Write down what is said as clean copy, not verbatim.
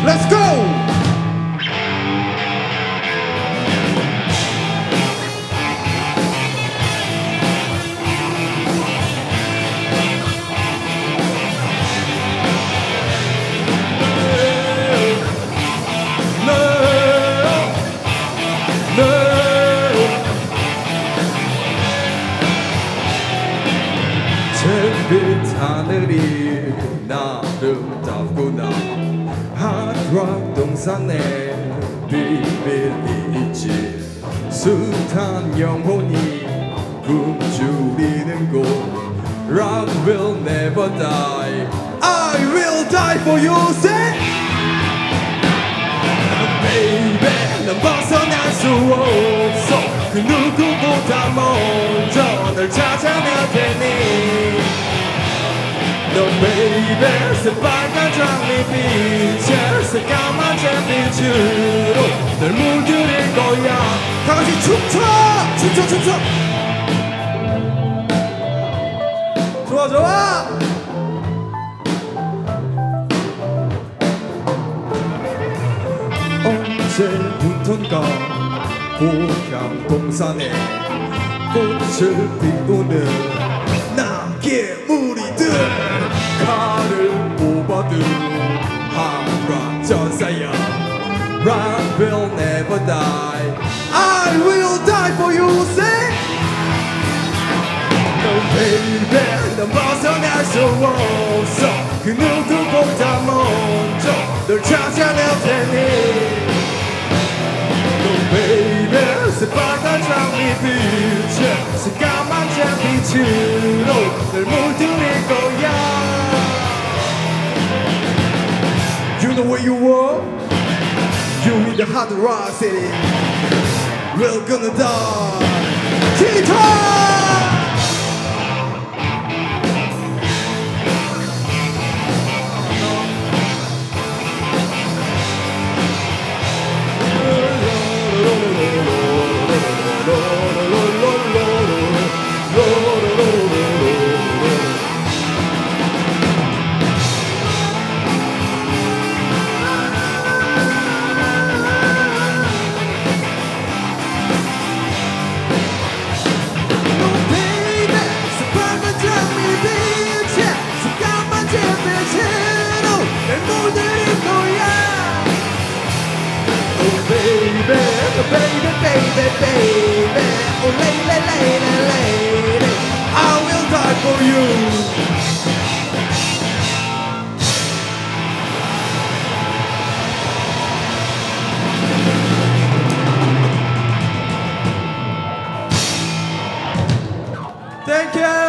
Let's go! 햇빛 하늘이 아름답구나. 핫락 동산에 비밀이 있지. 숱한 영혼이 굶주리는 곳. Rock will never die. I will die for you, say. Baby, 넌 벗어날 수 없어. 그 누구보다 먼저 널 찾아낼 테니. 너 baby, 새빨간 장미빛에 새까만 잿빛으로 널 물들일 거야. 다같이 춤춰! 춤춰 춤춰! 좋아 좋아! 언제부턴가 고향 동산에 꽃을 피우는 남개무리들. 칼을 뽑아도 한락 전사야. Rock will never die. I will die for you, say. No baby, 넌 벗어날 수 없어. 그 누구보다 먼저 널 찾아낼 테니. No baby, 새빨간 장미빛에 새까만 잿빛으로 널 물들일 거야. You know where you are? You in the hard rock city. We're gonna die. Guitar! Baby, baby, baby, oh lady, lady, lady, I will die for you. Thank you.